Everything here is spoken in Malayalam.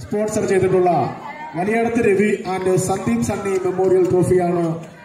സ്പോൺസർ ചെയ്തിട്ടുള്ള വലിയടത്ത് രവി ആൻഡ് സന്ദീപ് സണ്ണി മെമ്മോറിയൽ ട്രോഫിയാണ്